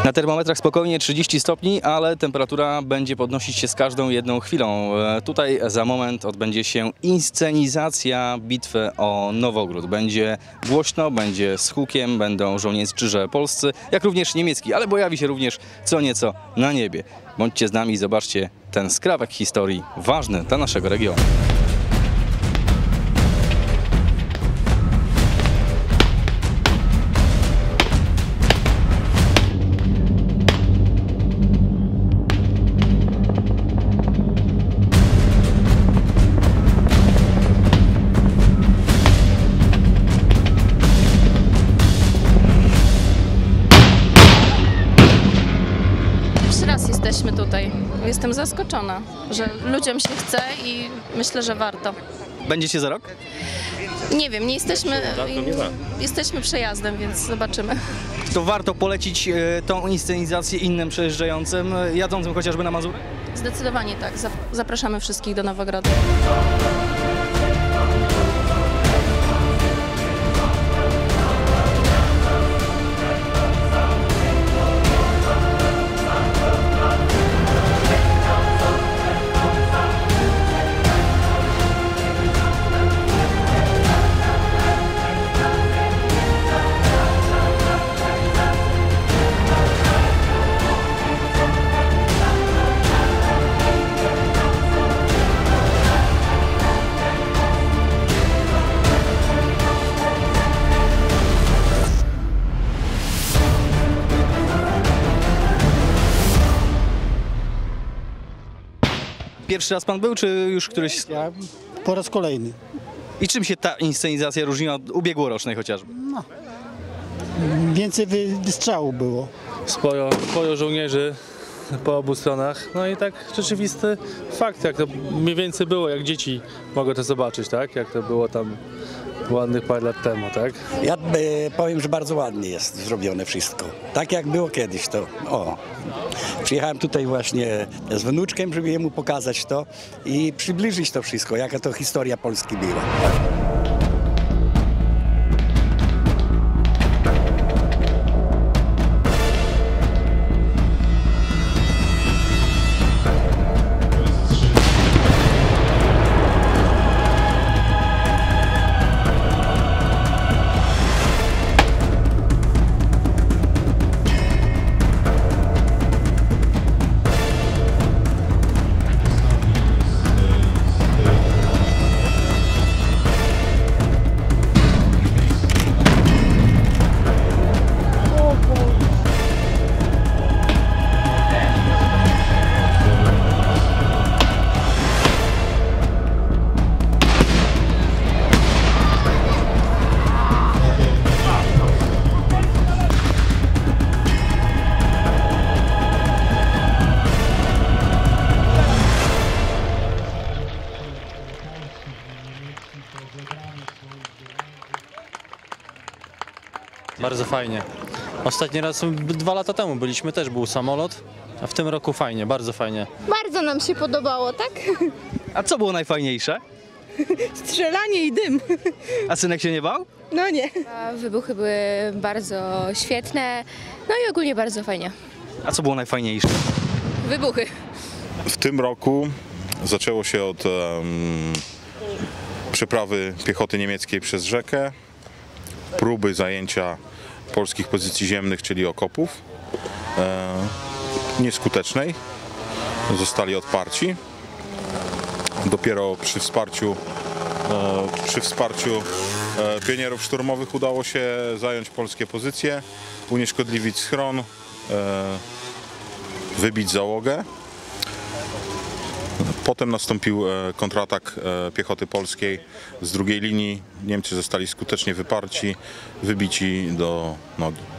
Na termometrach spokojnie 30 stopni, ale temperatura będzie podnosić się z każdą jedną chwilą. Tutaj za moment odbędzie się inscenizacja bitwy o Nowogród. Będzie głośno, będzie z hukiem, będą żołnierze polscy, jak również niemiecki, ale pojawi się również co nieco na niebie. Bądźcie z nami i zobaczcie ten skrawek historii ważny dla naszego regionu. Jesteśmy tutaj. Jestem zaskoczona, że ludziom się chce i myślę, że warto. Będziecie za rok? Nie wiem, nie jesteśmy, jesteśmy przejazdem, więc zobaczymy. To warto polecić tą inscenizację innym przejeżdżającym, jadącym chociażby na Mazury? Zdecydowanie tak. Zapraszamy wszystkich do Nowogrodu. Pierwszy raz pan był, czy już któryś? Ja po raz kolejny. I czym się ta inscenizacja różni od ubiegłorocznej chociażby? No. Więcej wystrzału było. Sporo żołnierzy po obu stronach. No i tak rzeczywisty fakt, jak to mniej więcej było, jak dzieci mogą to zobaczyć, tak? Jak to było tam ładnych parę lat temu, tak? Ja powiem, że bardzo ładnie jest zrobione wszystko. Tak jak było kiedyś to. Przyjechałem tutaj właśnie z wnuczkiem, żeby jemu pokazać to i przybliżyć to wszystko, jaka to historia Polski była. Bardzo fajnie. Ostatni raz 2 lata temu byliśmy, też był samolot, a w tym roku fajnie, bardzo fajnie. Bardzo nam się podobało, tak? A co było najfajniejsze? Strzelanie i dym. A synek się nie bał? No nie. Wybuchy były bardzo świetne, no i ogólnie bardzo fajnie. A co było najfajniejsze? Wybuchy. W tym roku zaczęło się od przeprawy piechoty niemieckiej przez rzekę, próby zajęcia polskich pozycji ziemnych, czyli okopów, nieskutecznej. Zostali odparci. Dopiero przy wsparciu pionierów szturmowych udało się zająć polskie pozycje, unieszkodliwić schron, wybić załogę. Potem nastąpił kontratak piechoty polskiej z drugiej linii. Niemcy zostali skutecznie wyparci, wybici do nogi.